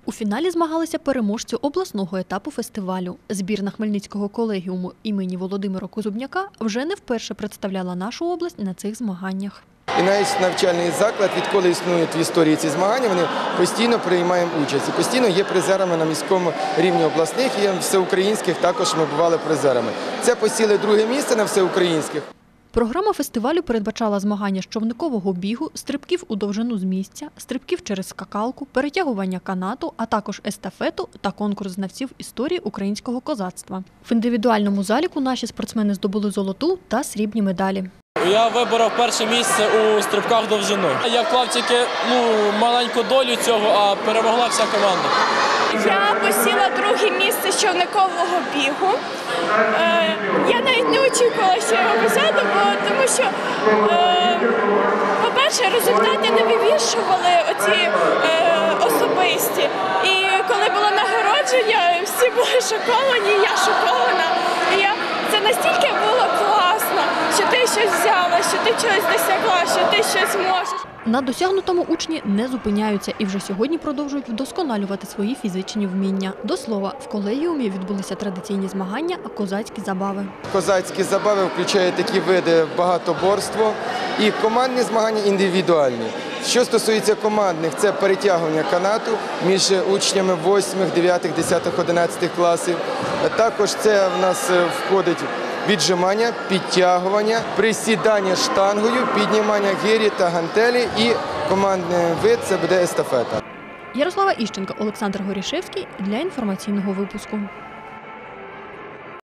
У фіналі змагалися переможці обласного етапу фестивалю. Збірна Хмельницького колегіуму імені Володимира Козубняка вже не вперше представляла нашу область на цих змаганнях. І навіть навчальний заклад, відколи існують в історії ці змагання, вони постійно приймаємо участь. І постійно є призерами на міському рівні обласних і всеукраїнських також ми бували призерами. Це посіли друге місце на всеукраїнських. Програма фестивалю передбачала змагання з човникового бігу, стрибків у довжину з місця, стрибків через скакалку, перетягування канату, а також естафету та конкурс знавців історії українського козацтва. В індивідуальному заліку наші спортсмени здобули золоту та срібні медалі. Я виборов перше місце у стрибках довжину. Я вклав тільки маленьку долю цього, а перемогла вся команда. Я посіла друге місце з човникового бігу. Я навіть не очікувала, що я його посяду, тому що, по-перше, результати не вивішували оці особисті. І коли було нагородження, всі були шоковані, я шокована. І це настільки було класно, що ти щось взяла, що ти чогось досягла, що ти щось можеш. На досягнутому учні не зупиняються і вже сьогодні продовжують вдосконалювати свої фізичні вміння. До слова, в колегіумі відбулися традиційні змагання «Козацькі забави». Козацькі забави включають такі види багатоборство і командні змагання індивідуальні. Що стосується командних, це перетягування канату між учнями 8, 9, 10, 11 класів. Також це в нас входить віджимання, підтягування, присідання штангою, піднімання гирі та гантелі і командний вид – це буде естафета. Ярослава Іщенко, Олександр Горішевський для інформаційного випуску.